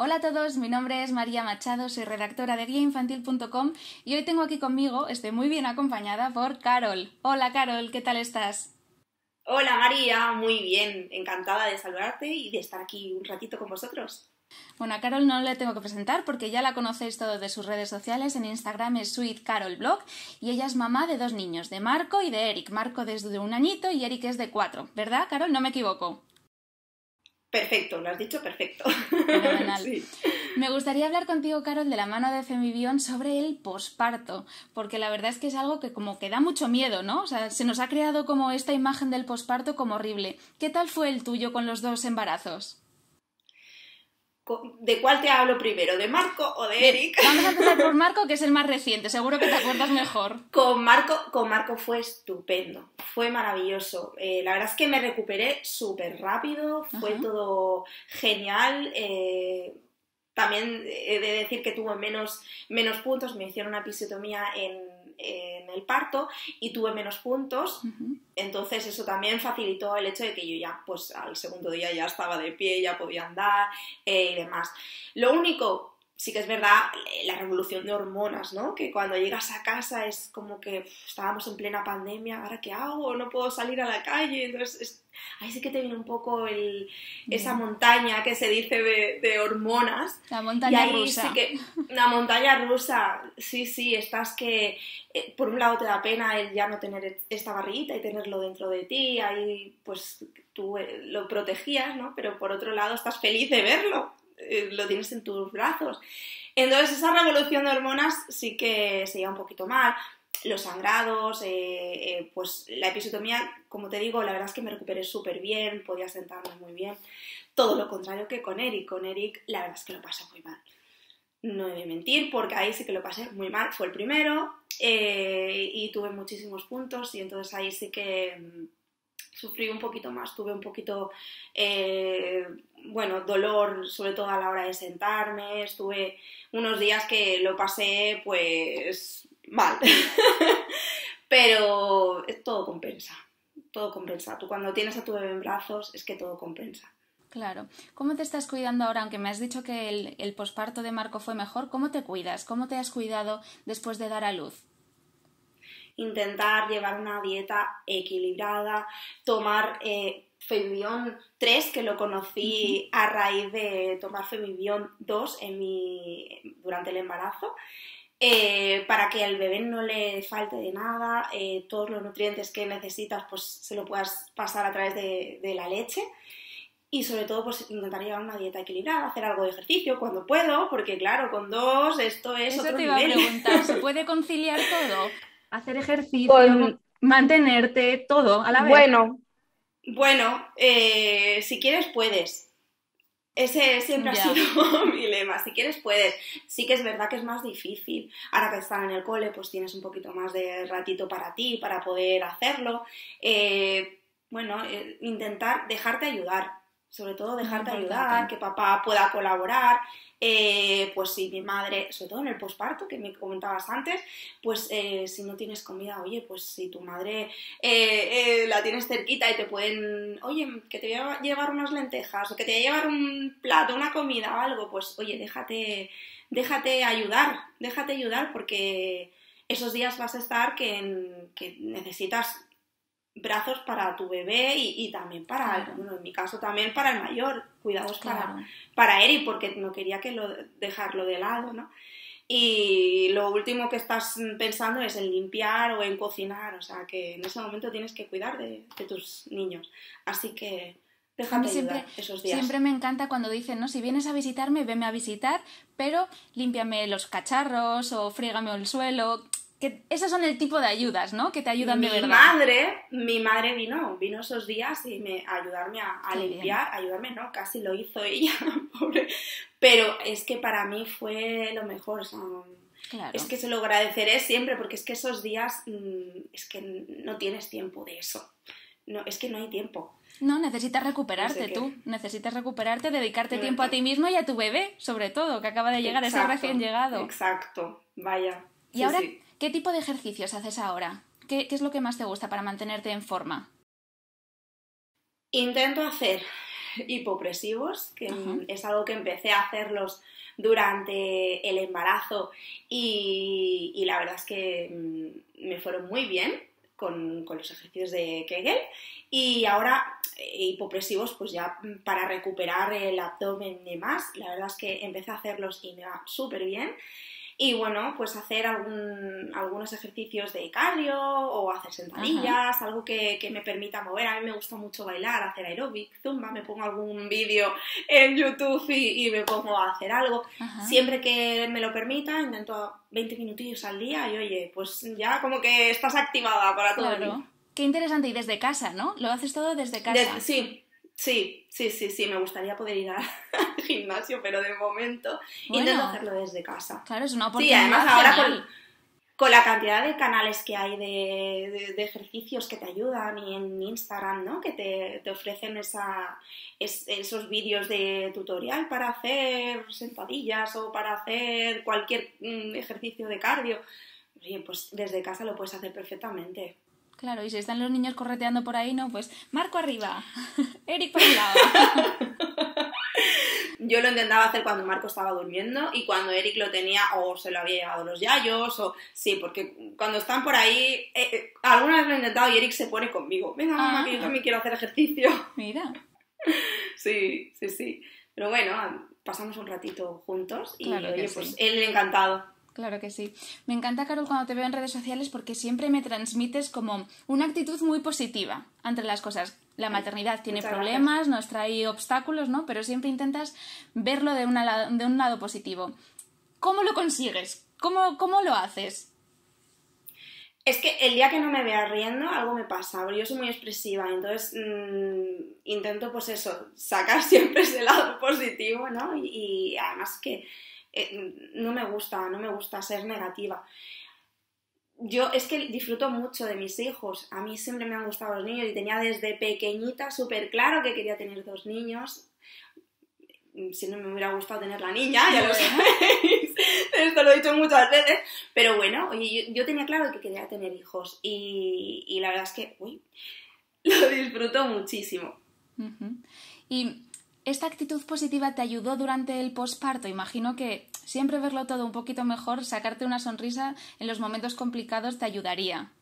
Hola a todos, mi nombre es María Machado, soy redactora de guiainfantil.com y hoy tengo aquí conmigo, estoy muy bien acompañada por Carol. Hola Carol, ¿qué tal estás? Hola María, muy bien, encantada de saludarte y de estar aquí un ratito con vosotros. Bueno, a Carol no le tengo que presentar porque ya la conocéis todos de sus redes sociales. En Instagram es SweetCarolBlog y ella es mamá de 2 niños, de Marco y de Eric. Marco desde 1 añito y Eric es de 4, ¿verdad, Carol? No me equivoco. Perfecto, lo has dicho perfecto. Fenomenal. Sí. Me gustaría hablar contigo, Carol, de la mano de Femivión sobre el posparto, porque la verdad es que es algo que como que da mucho miedo, ¿no? O sea, se nos ha creado como esta imagen del posparto como horrible. ¿Qué tal fue el tuyo con los 2 embarazos? ¿De cuál te hablo primero? ¿De Marco o de Eric? Vamos a empezar por Marco, que es el más reciente, seguro que te acuerdas mejor. Con Marco fue estupendo, fue maravilloso. La verdad es que me recuperé súper rápido, fue todo genial. También he de decir que tuve menos puntos, me hicieron una episiotomía en el parto y tuve menos puntos, entonces eso también facilitó el hecho de que yo ya, pues al segundo día ya estaba de pie, ya podía andar y demás. Lo único, sí que es verdad, la revolución de hormonas, ¿no? Que cuando llegas a casa es como que estábamos en plena pandemia, ¿ahora qué hago? No puedo salir a la calle, entonces ahí sí que te viene un poco esa montaña que se dice de hormonas. La montaña y ahí rusa. Sí que, la montaña rusa, sí, estás que por un lado te da pena el ya no tener esta barriguita y tenerlo dentro de ti, ahí pues tú lo protegías, ¿no? Pero por otro lado estás feliz de verlo, lo tienes en tus brazos. Entonces esa revolución de hormonas sí que se lleva un poquito mal. Los sangrados, pues la episiotomía, como te digo, la verdad es que me recuperé súper bien, podía sentarme muy bien. Todo lo contrario que con Eric. Con Eric la verdad es que lo pasé muy mal. No he de mentir, porque ahí sí que lo pasé muy mal. Fue el primero y tuve muchísimos puntos y entonces ahí sí que sufrí un poquito más. Tuve un poquito, dolor, sobre todo a la hora de sentarme. Estuve unos días que lo pasé, pues, mal. Pero todo compensa. Todo compensa. Tú cuando tienes a tu bebé en brazos es que todo compensa. Claro. ¿Cómo te estás cuidando ahora? Aunque me has dicho que el posparto de Marco fue mejor, ¿cómo te cuidas? ¿Cómo te has cuidado después de dar a luz? Intentar llevar una dieta equilibrada, tomar Femivión 3, que lo conocí a raíz de tomar Femivión 2 durante el embarazo, para que al bebé no le falte de nada, todos los nutrientes que necesitas pues se lo puedas pasar a través de la leche. Y sobre todo, pues intentar llevar una dieta equilibrada, hacer algo de ejercicio cuando puedo, porque claro, con 2 esto es Eso otro te iba a nivel. preguntar, ¿se puede conciliar todo? Hacer ejercicio, mantenerte, todo a la vez. Bueno, si quieres puedes. Ese siempre ha Ya, sido mi lema. Si quieres puedes. Sí que es verdad que es más difícil. Ahora que están en el cole, pues tienes un poquito más de ratito para ti, para poder hacerlo. Intentar dejarte ayudar. Sobre todo muy dejarte ayudar, importante. que papá pueda colaborar. Pues si mi madre, sobre todo en el posparto, que me comentabas antes, pues si no tienes comida, oye, pues si tu madre la tienes cerquita y te pueden, oye, que te voy a llevar unas lentejas o que te voy a llevar un plato, una comida o algo, pues oye, déjate ayudar porque esos días vas a estar que necesitas brazos para tu bebé y también Claro, bueno, en mi caso también para el mayor, cuidados claro. para Eric, porque no quería dejarlo de lado, ¿no? Y lo último que estás pensando es en limpiar o en cocinar, o sea que en ese momento tienes que cuidar de tus niños, así que A mí déjate siempre, ayudar esos días. siempre me encanta cuando dicen, ¿no? Si vienes a visitarme, venme a visitar, pero límpiame los cacharros o frígame el suelo. Que esos son el tipo de ayudas, ¿no? Que te ayudan de verdad. Mi madre vino esos días y a ayudarme a Qué bien. limpiar, ayudarme no, casi lo hizo ella, pobre. Pero es que para mí fue lo mejor, o sea, es Claro. que se lo agradeceré siempre porque es que esos días es que no tienes tiempo de eso, no, es que no hay tiempo, No, necesitas no sé recuperarte qué. tú. Necesitas recuperarte, dedicarte tiempo a Eh, ti mismo y a tu bebé, sobre todo, que acaba de llegar, ese recién Exacto, llegado. exacto, vaya, Y sí, ahora, sí. ¿qué tipo de ejercicios haces ahora? ¿Qué es lo que más te gusta para mantenerte en forma? Intento hacer hipopresivos, que Ajá. es algo que empecé a hacerlos durante el embarazo y la verdad es que me fueron muy bien con los ejercicios de Kegel, y ahora hipopresivos pues ya para recuperar el abdomen y demás, la verdad es que empecé a hacerlos y me va súper bien. Y bueno, pues hacer algunos ejercicios de cardio o hacer sentadillas, Ajá. algo que me permita mover. A mí me gusta mucho bailar, hacer aeróbic, zumba, me pongo algún vídeo en YouTube y me pongo a hacer algo. Ajá. Siempre que me lo permita, intento 20 minutillos al día y oye, pues ya como que estás activada para todo el día. Claro. Qué interesante. Y desde casa, ¿no? Lo haces todo desde casa. Sí, me gustaría poder ir al gimnasio, pero de momento Bueno, intento hacerlo desde casa. claro, es una Sí, oportunidad además ahora genial. con la cantidad de canales que hay de ejercicios que te ayudan y en Instagram, ¿no? Que te ofrecen esos vídeos de tutorial para hacer sentadillas o para hacer cualquier ejercicio de cardio. Oye, pues desde casa lo puedes hacer perfectamente. Claro, y si están los niños correteando por ahí, ¿no? Pues Marco arriba, Eric por un lado. Yo lo intentaba hacer cuando Marco estaba durmiendo y cuando Eric lo tenía o se lo había llevado los yayos o... Sí, porque cuando están por ahí... alguna vez lo he intentado y Eric se pone conmigo. Venga, mamá, que yo también quiero hacer ejercicio. Mira. Sí. Pero bueno, pasamos un ratito juntos y Claro que oye, sí. pues él encantado. Claro que sí. Me encanta, Carol, cuando te veo en redes sociales porque siempre me transmites como una actitud muy positiva ante las cosas. La maternidad tiene Muchas problemas, gracias. nos trae obstáculos, ¿no? Pero siempre intentas verlo de un lado positivo. ¿Cómo lo consigues? ¿Cómo lo haces? Es que el día que no me vea riendo, algo me pasa. Yo soy muy expresiva, entonces intento, pues eso, sacar siempre ese lado positivo, ¿no? Y además que no me gusta ser negativa. Yo es que disfruto mucho de mis hijos. A mí siempre me han gustado los niños y tenía desde pequeñita súper claro que quería tener 2 niños. Si no me hubiera gustado tener la niña, ya lo sabéis. Esto lo he dicho muchas veces. Pero bueno, oye, yo tenía claro que quería tener hijos y la verdad es que lo disfruto muchísimo. Uh-huh. Y esta actitud positiva te ayudó durante el posparto. Imagino que siempre verlo todo un poquito mejor, sacarte una sonrisa en los momentos complicados te ayudaría.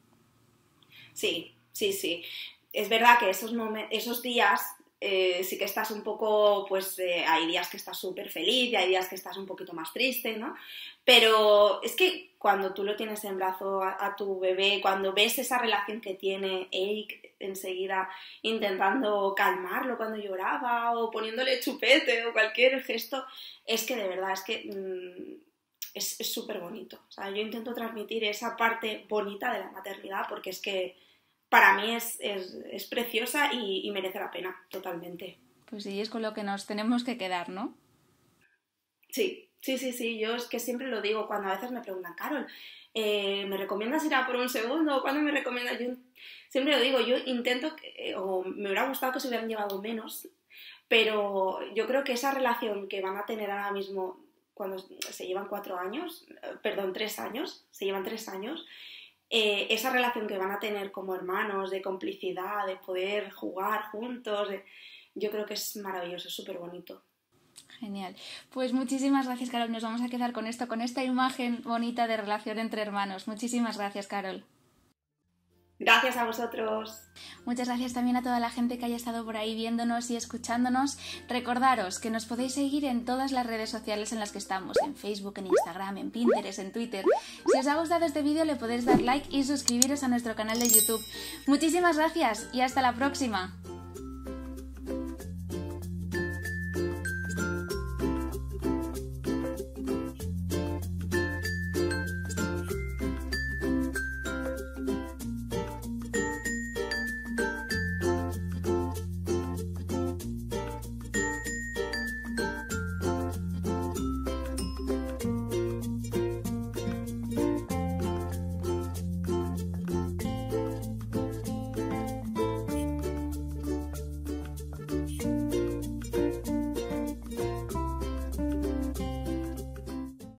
Sí. Es verdad que esos días sí que estás un poco, pues hay días que estás súper feliz y hay días que estás un poquito más triste, ¿no? Pero es que cuando tú lo tienes en brazo a tu bebé, cuando ves esa relación que tiene Eric enseguida intentando calmarlo cuando lloraba o poniéndole chupete o cualquier gesto, es que de verdad, es que es súper bonito. O sea, yo intento transmitir esa parte bonita de la maternidad porque es que para mí es preciosa y merece la pena, totalmente. Pues sí, es con lo que nos tenemos que quedar, ¿no? Sí. Yo es que siempre lo digo cuando a veces me preguntan, Carol, ¿me recomiendas ir a por un segundo? ¿Cuándo me recomiendas? Yo siempre lo digo, yo intento, o me hubiera gustado que se hubieran llevado menos, pero yo creo que esa relación que van a tener ahora mismo cuando se llevan 3 años, se llevan 3 años, esa relación que van a tener como hermanos, de complicidad, de poder jugar juntos, yo creo que es maravilloso, es súper bonito. Genial. Pues muchísimas gracias, Carol. Nos vamos a quedar con esto, con esta imagen bonita de relación entre hermanos. Muchísimas gracias, Carol. Gracias a vosotros. Muchas gracias también a toda la gente que haya estado por ahí viéndonos y escuchándonos. Recordaros que nos podéis seguir en todas las redes sociales en las que estamos, en Facebook, en Instagram, en Pinterest, en Twitter. Si os ha gustado este vídeo le podéis dar like y suscribiros a nuestro canal de YouTube. Muchísimas gracias y hasta la próxima.